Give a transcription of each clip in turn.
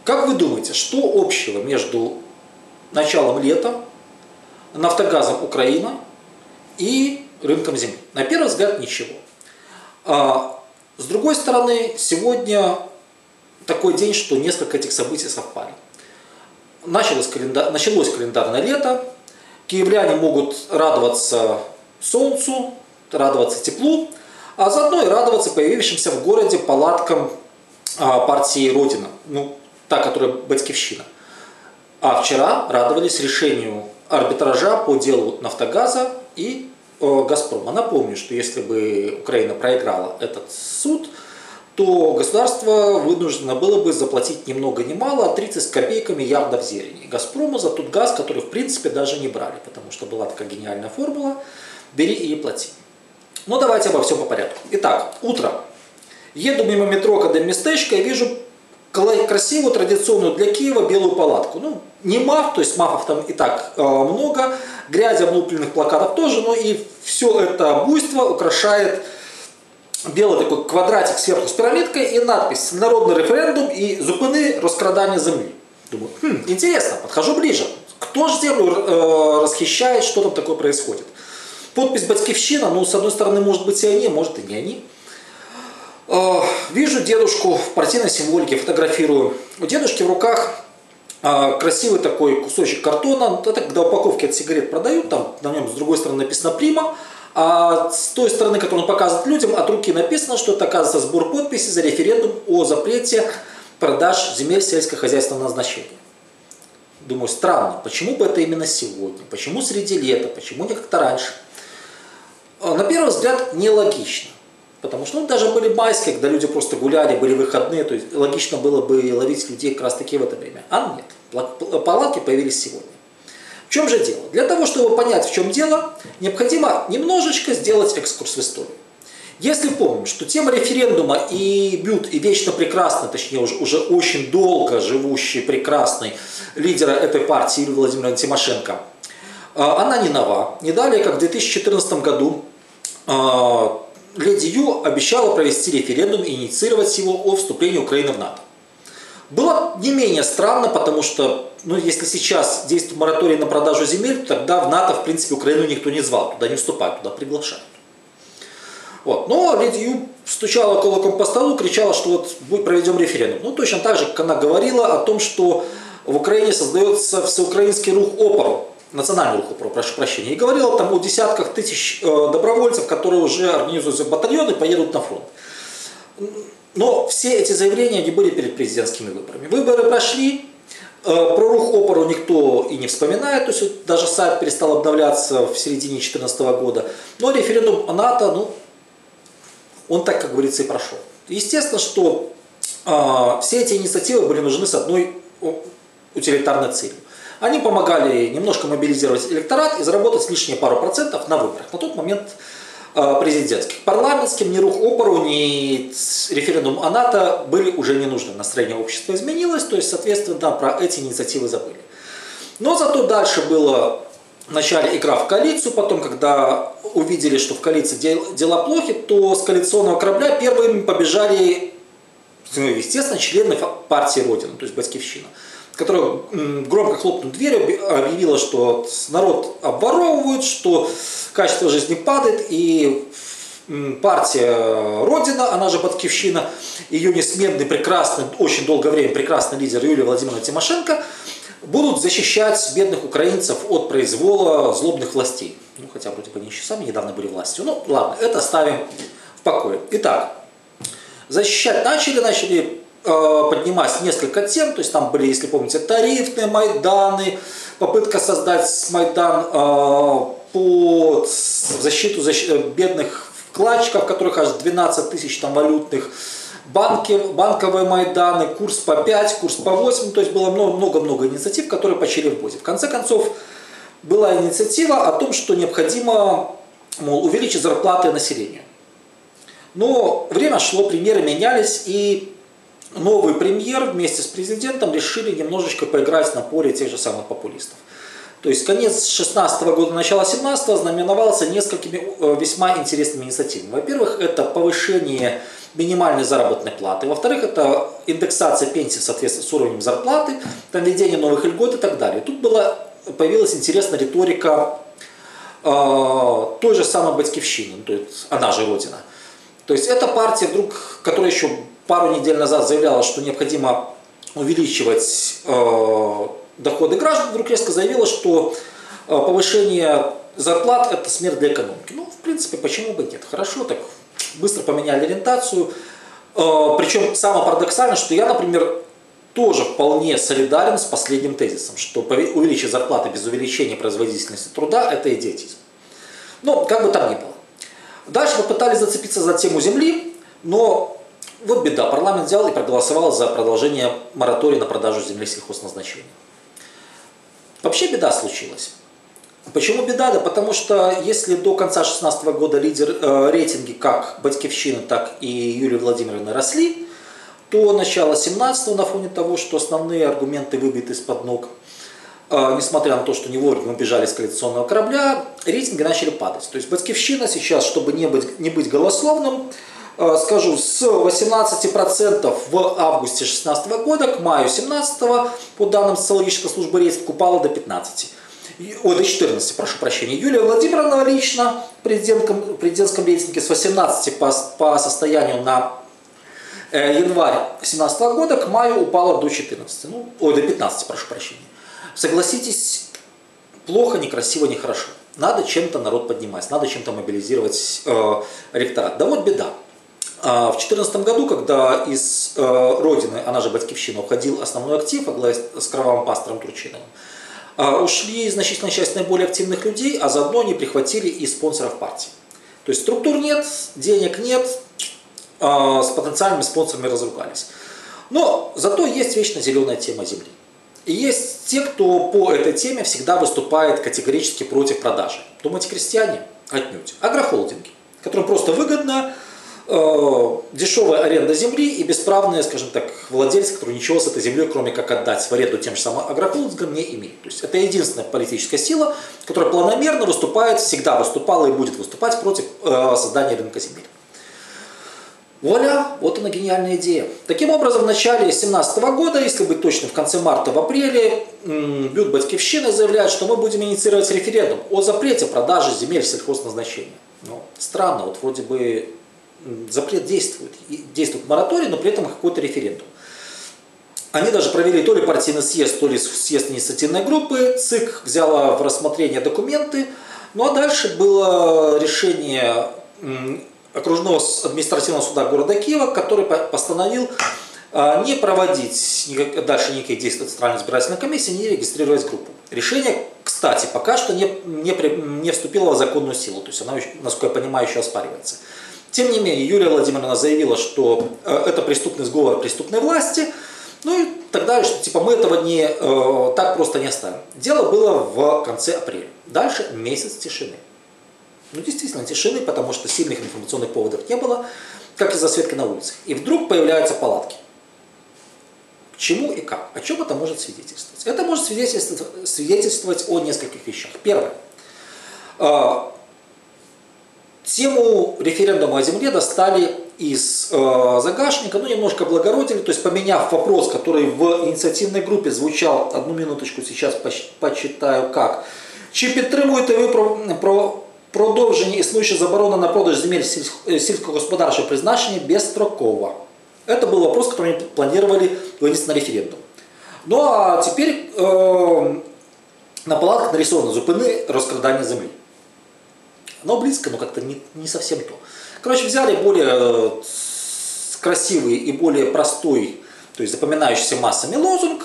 Как вы думаете, что общего между началом лета, Нафтогазом Украина и рынком земли? На первый взгляд ничего. С другой стороны, сегодня такой день, что несколько этих событий совпали. Началось календарное лето, киевляне могут радоваться солнцу, радоваться теплу, а заодно и радоваться появившимся в городе палаткам партии Родина, та, которая Батьківщина. А вчера радовались решению арбитража по делу Нафтогаза и Газпрома. Напомню, что если бы Украина проиграла этот суд, то государство вынуждено было бы заплатить ни много ни мало, а 30 с копейками ярдов зелени Газпрому за тот газ, который в принципе даже не брали, потому что была такая гениальная формула «бери и плати». Но давайте обо всем по порядку. Итак, утро. Еду мимо метро Академмістечка и вижу красивую, традиционную для Киева белую палатку. Не МАФ, то есть МАФов там и так много, грязи, облупленных плакатов тоже, но и все это буйство украшает белый такой квадратик сверху с пирамидкой и надпись «Народный референдум и зупини розкрадання земли». Думаю, интересно, подхожу ближе. Кто же землю расхищает, что там такое происходит? Подпись «Батьківщина», с одной стороны, может быть и они, может и не они. Вижу дедушку в партийной символике, фотографирую. У дедушки в руках красивый такой кусочек картона. Это когда упаковки от сигарет продают, там на нем с другой стороны написано «Прима», а с той стороны, которую он показывает людям, от руки написано, что это, оказывается, сбор подписей за референдум о запрете продаж земель сельскохозяйственного назначения. Думаю, странно, почему бы это именно сегодня, почему среди лета, почему не как-то раньше? На первый взгляд, нелогично. Потому что даже были майские, когда люди просто гуляли, были выходные, то есть логично было бы ловить людей как раз таки в это время. А нет, палатки появились сегодня. В чем же дело? Для того, чтобы понять, в чем дело, необходимо немножечко сделать экскурс в историю. Если помним, что тема референдума и бют, и вечно прекрасный, точнее уже очень долго живущий прекрасный лидера этой партии Юлии Владимировны Тимошенко, она не нова. Не далее, как в 2014 году леди Ю обещала провести референдум и инициировать его о вступлении Украины в НАТО. Было не менее странно, потому что, если сейчас действует мораторий на продажу земель, то тогда в НАТО, в принципе, Украину никто не звал, туда не вступают, туда приглашают. Но леди Ю стучала кулаком по столу, кричала, что проведем референдум. Точно так же, как она говорила о том, что в Украине создается всеукраинский рух опору, национальный рух опору, прошу прощения, и говорила там о десятках тысяч добровольцев, которые уже организуются в батальоны и поедут на фронт. Но все эти заявления не были перед президентскими выборами. Выборы прошли, про рух опору никто и не вспоминает, то есть даже сайт перестал обновляться в середине 2014 года. Но референдум о НАТО, он так, как говорится, и прошел. Естественно, что все эти инициативы были нужны с одной утилитарной целью. Они помогали немножко мобилизировать электорат и заработать лишние пару процентов на выборах. На тот момент президентских. Парламентским ни рух опору, ни референдум о НАТО были уже не нужны. Настроение общества изменилось, то есть, соответственно, про эти инициативы забыли. Но зато дальше было вначале игра в коалицию, потом, когда увидели, что в коалиции дела плохи, то с коалиционного корабля первыми побежали, естественно, члены партии Родина, то есть Батьківщина, которая громко хлопнув дверью, объявила, что народ обворовывают, что качество жизни падает, и партия Родина, она же Батьківщина, ее несменный, прекрасный, очень долгое время прекрасный лидер Юлия Владимировна Тимошенко, будут защищать бедных украинцев от произвола злобных властей. Хотя вроде бы они еще сами недавно были властью. Ладно, это оставим в покое. Итак, защищать начали поднимать несколько тем, то есть там были, если помните, тарифные майданы, попытка создать майдан по защиту бедных вкладчиков, которых аж 12 тысяч там валютных, банковые майданы, курс по 5, курс по 8, то есть было много-много инициатив, которые почили в бозе. В конце концов, была инициатива о том, что необходимо, увеличить зарплаты населению. Но время шло, премьеры менялись, и новый премьер вместе с президентом решили немножечко поиграть на поле тех же самых популистов. То есть конец 2016 года, начало 2017 знаменовался несколькими весьма интересными инициативами. Во-первых, это повышение минимальной заработной платы. Во-вторых, это индексация пенсии в соответствии с уровнем зарплаты, там введение новых льгот и так далее. Тут появилась интересная риторика той же самой Батькивщины, то есть она же Родина. То есть эта партия, вдруг, которая еще пару недель назад заявляла, что необходимо увеличивать доходы граждан, вдруг резко заявила, что повышение зарплат – это смерть для экономики. Ну, в принципе, почему бы нет? Хорошо, так быстро поменяли ориентацию. Причем самое парадоксальное, что я, например, тоже вполне солидарен с последним тезисом, что увеличить зарплаты без увеличения производительности труда – это идиотизм. Но как бы там ни было. Дальше попытались зацепиться за тему земли, но вот беда. Парламент взял и проголосовал за продолжение моратория на продажу земли сельхозназначения. Вообще беда случилась. Почему беда? Да потому что если до конца 2016 года рейтинги как Батькивщины, так и Юлии Владимировны росли, то начало 2017 на фоне того, что основные аргументы выбиты из-под ног, несмотря на то, что не вовремя убежали с коалиционного корабля, рейтинги начали падать. То есть Батькивщина сейчас, чтобы не быть голословным, скажу, с 18% в августе 2016 года к маю 2017 по данным социологической службы рейтинг упала до 15%. До 14, прошу прощения. Юлия Владимировна лично в президентском рейтинге с 18 по состоянию на январь 2017 года к маю упала до 14. До 15, прошу прощения. Согласитесь, плохо, некрасиво, нехорошо. Надо чем-то народ поднимать, надо чем-то мобилизировать электорат. Да вот беда. В 2014 году, когда из Родины, она же Батькивщина, уходил основной актив во главе с кровавым пастором Турчиновым, ушли значительная часть наиболее активных людей, а заодно они прихватили и спонсоров партии. То есть структур нет, денег нет, с потенциальными спонсорами разругались. Но зато есть вечно зеленая тема земли. И есть те, кто по этой теме всегда выступает категорически против продажи. Думаете, крестьяне? Отнюдь. Агрохолдинги, которым просто выгодно дешевая аренда земли и бесправные, скажем так, владельцы, которые ничего с этой землей, кроме как отдать в аренду тем же самым агрохолдингам, не имеют. То есть это единственная политическая сила, которая планомерно выступает, всегда выступала и будет выступать против создания рынка земли. Вуаля, вот она гениальная идея. Таким образом, в начале 2017 года, если быть точным, в конце марта, в апреле, Бют Батькивщина заявляет, что мы будем инициировать референдум о запрете продажи земель сельхозназначения. Ну, странно, вот вроде бы запрет действует мораторий, но при этом какой-то референдум. Они даже провели то ли партийный съезд, то ли съезд инициативной группы, ЦИК взяла в рассмотрение документы, ну а дальше было решение окружного административного суда города Киева, который постановил не проводить дальше никаких действий Центральной избирательной комиссии, не регистрировать группу. Решение, кстати, пока что не вступило в законную силу, то есть оно, насколько я понимаю, еще оспаривается. Тем не менее, Юлия Владимировна заявила, что это преступный сговор преступной власти, ну и так далее, что типа мы этого так просто не оставим. Дело было в конце апреля. Дальше месяц тишины. Ну, действительно, тишины, потому что сильных информационных поводов не было, как и засветки на улицах. И вдруг появляются палатки. К чему и как? О чем это может свидетельствовать? Это может свидетельствовать о нескольких вещах. Первое. Тему референдума о земле достали из загашника, немножко облагородили, то есть поменяв вопрос, который в инициативной группе звучал, одну минуточку, сейчас почитаю как. Чи підтримуєте ви про продовження існуючої заборони на продаж земель сільськогосподарчого призначення безстроково? Это был вопрос, который они планировали вынести на референдум. Ну а теперь на палатках нарисовано «Зупини розкрадання земли». Но близко, но как-то не совсем то. Короче, взяли более красивый и более простой, то есть запоминающийся массами лозунг,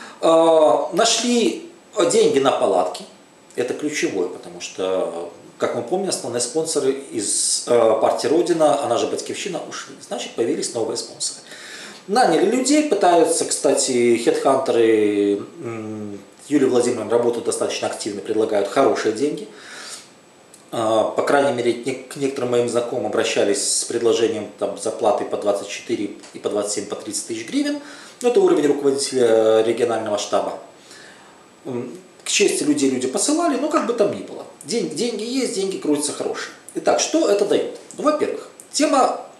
нашли деньги на палатки. Это ключевое, потому что, как мы помним, основные спонсоры из партии Родина, она же Батькивщина, ушли. Значит, появились новые спонсоры. Наняли людей, пытаются, кстати, хедхантеры Юлии Владимировны работают достаточно активно, предлагают хорошие деньги. По крайней мере, к некоторым моим знакомым обращались с предложением зарплаты по 24, и по 27, по 30 тысяч гривен. Но это уровень руководителя регионального штаба. К чести людей люди посылали, но как бы там ни было. Деньги есть, деньги крутятся хорошие. Итак, что это дает? Ну, во-первых, тема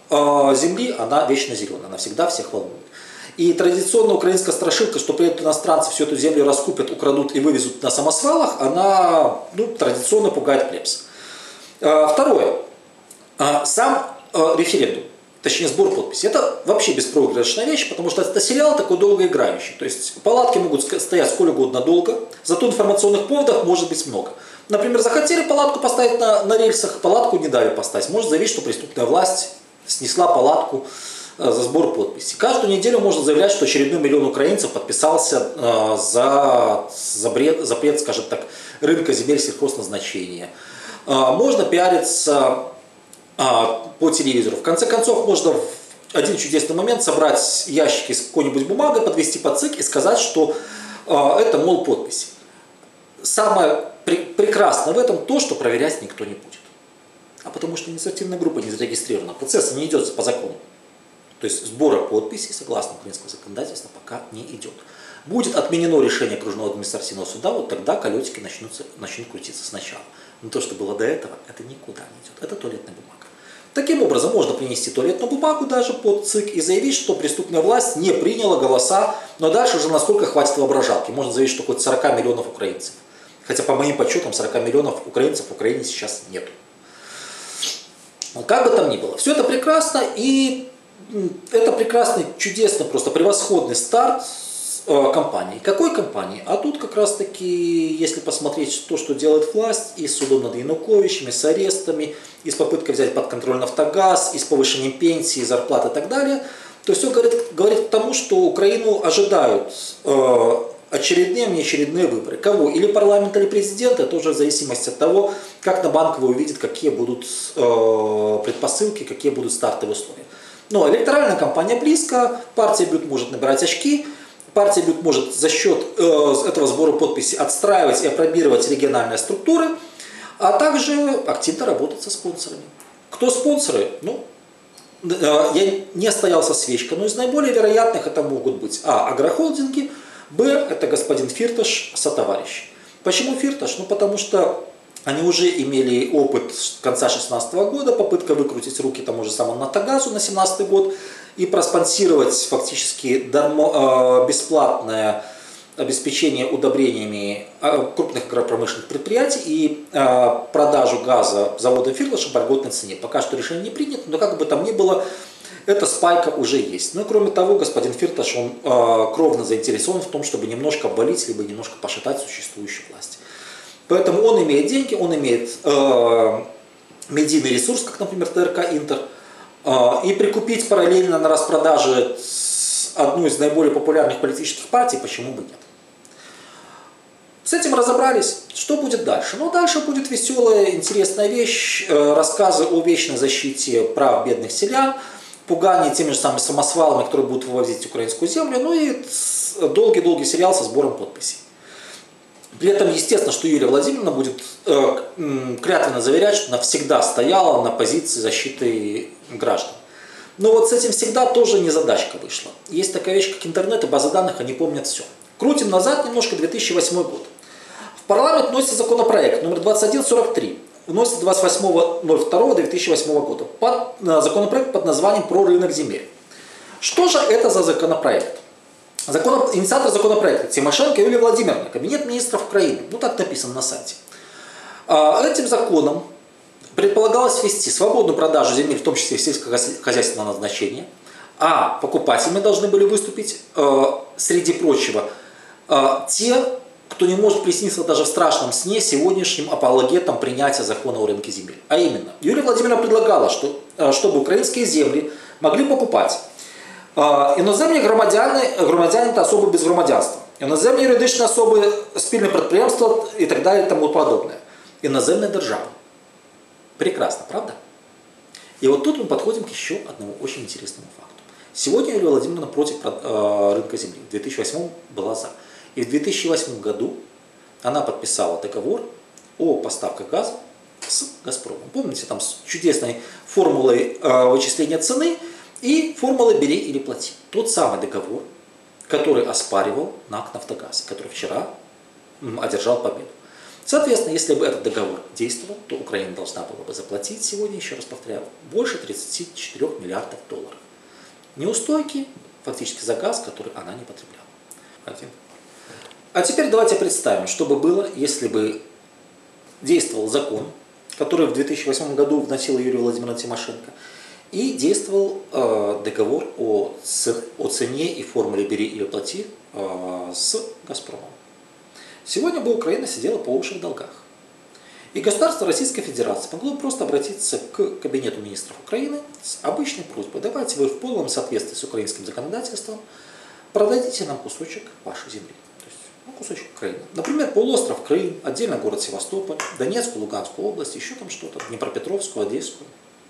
земли, она вечно зеленая, она всегда всех волнует. И традиционная украинская страшилка, что приедут иностранцы, всю эту землю раскупят, украдут и вывезут на самосвалах, она традиционно пугает плебс. Второе. Сам референдум, точнее сбор подписей, это вообще беспроигрышная вещь, потому что это сериал такой долгоиграющий. То есть палатки могут стоять сколь угодно долго, зато информационных поводов может быть много. Например, захотели палатку поставить на рельсах, палатку не дали поставить. Может заявить, что преступная власть снесла палатку за сбор подписей. Каждую неделю можно заявлять, что очередной миллион украинцев подписался за запрет, скажем так, рынка земель сельхозназначения. Можно пиариться по телевизору. В конце концов, можно в один чудесный момент собрать ящики с какой-нибудь бумагой, подвести под ЦИК и сказать, что это, мол, подписи. Самое прекрасное в этом то, что проверять никто не будет. А потому что инициативная группа не зарегистрирована. Процесс не идет по закону. То есть сбора подписей, согласно украинскому законодательству, пока не идет. Будет отменено решение окружного административного суда, вот тогда колесики начнут крутиться сначала. Но то, что было до этого, это никуда не идет. Это туалетная бумага. Таким образом, можно принести туалетную бумагу даже под ЦИК и заявить, что преступная власть не приняла голоса, но дальше уже насколько хватит воображалки. Можно заявить, что хоть 40 миллионов украинцев. Хотя по моим подсчетам 40 миллионов украинцев в Украине сейчас нету. Но как бы там ни было, все это прекрасно, и это прекрасный, чудесный, просто превосходный старт кампании. Какой кампании? А тут как раз таки, если посмотреть то, что делает власть, и с судом над Януковичем, и с арестами, и с попыткой взять под контроль Нафтогаз, и с повышением пенсии, зарплат и так далее, то все говорит к тому, что Украину ожидают очередные, неочередные выборы. Кого? Или парламент, или президент, это уже в зависимости от того, как на Банковой увидит, какие будут предпосылки, какие будут стартовые условия. Но электоральная кампания близко, партия БЮТ может набирать очки, партия БЮТ может за счет этого сбора подписей отстраивать и апробировать региональные структуры, а также активно работать со спонсорами. Кто спонсоры? Я не стоял со свечкой, но из наиболее вероятных это могут быть агрохолдинги, это господин Фирташ сотоварищи. Почему Фирташ? Потому что они уже имели опыт с конца 2016 года, попытка выкрутить руки тому же самому Нафтогазу на 2017 год и проспонсировать фактически бесплатное обеспечение удобрениями крупных агропромышленных предприятий и продажу газа заводом Фирташа по льготной цене. Пока что решение не принято, но как бы там ни было, эта спайка уже есть. Ну и кроме того, господин Фирташ, он кровно заинтересован в том, чтобы немножко обвалить, либо немножко пошатать существующую власть. Поэтому он имеет деньги, он имеет медийный ресурс, как, например, ТРК Интер, и прикупить параллельно на распродаже одну из наиболее популярных политических партий, почему бы нет. С этим разобрались. Что будет дальше? Дальше будет веселая, интересная вещь, рассказы о вечной защите прав бедных селян, пугание теми же самыми самосвалами, которые будут вывозить украинскую землю, и долгий-долгий сериал со сбором подписей. При этом, естественно, что Юлия Владимировна будет клятвенно заверять, что она всегда стояла на позиции защиты граждан. Но вот с этим всегда тоже незадачка вышла. Есть такая вещь, как интернет и базы данных, они помнят все. Крутим назад немножко, 2008 год. В парламент вносится законопроект номер 2143. Вносится 28.02.2008 года. Законопроект под названием «Про рынок земель». Что же это за законопроект? Инициатор законопроекта Тимошенко Юлия Владимировна, Кабинет министров Украины. Так написано на сайте. Этим законом предполагалось ввести свободную продажу земель, в том числе сельскохозяйственного назначения, а покупателями должны были выступить, среди прочего, те, кто не может присниться даже в страшном сне сегодняшним апологетам принятия закона о рынке земель. А именно, Юлия Владимировна предлагала, чтобы украинские земли могли покупать іноземні громадяни та особи без громадянства, іноземні юридичні особи, спільне підприємство і так далі, тому подобное. Иноземная держава. Прекрасно, правда? И вот тут мы подходим к еще одному очень интересному факту. Сегодня Юлия Владимировна против рынка земли. В 2008 была за. И в 2008 году она подписала договор о поставках газа с «Газпромом». Помните, там с чудесной формулой вычисления цены и формулой «бери или плати». Тот самый договор, который оспаривал НАК «Нафтогаз», который вчера одержал победу. Соответственно, если бы этот договор действовал, то Украина должна была бы заплатить сегодня, еще раз повторяю, больше 34 миллиардов долларов. Неустойки фактически за газ, который она не потребляла. А теперь давайте представим, что бы было, если бы действовал закон, который в 2008 году вносила Юлия Владимировна Тимошенко, и действовал договор о цене и формуле «бери или плати» с «Газпромом». Сегодня бы Украина сидела по уши в долгах. И государство Российской Федерации могло просто обратиться к Кабинету министров Украины с обычной просьбой: давайте вы в полном соответствии с украинским законодательством продадите нам кусочек вашей земли. То есть, кусочек Украины. Например, полуостров Крым, отдельно город Севастополь, Донецкую, Луганскую область, еще там что-то, Днепропетровскую, Одесскую.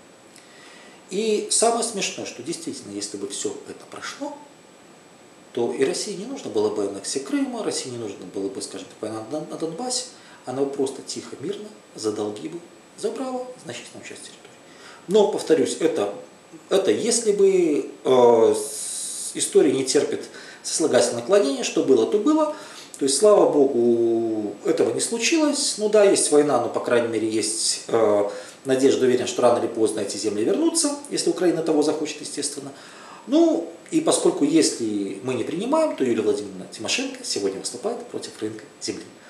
И самое смешное, что действительно, если бы все это прошло, то и России не нужно было бы аннексия Крыма, России не нужно было бы, скажем так, война на Донбассе, она бы просто тихо, мирно за долги бы забрала значительную часть территории. Но, повторюсь, это если бы история не терпит сослагательное наклонение, что было, то было. То есть, слава богу, этого не случилось. Ну да, есть война, но, по крайней мере, есть надежда, уверен, что рано или поздно эти земли вернутся, если Украина того захочет, естественно. Ну, и поскольку если мы не принимаем, то Юлия Владимировна Тимошенко сегодня выступает против рынка земли.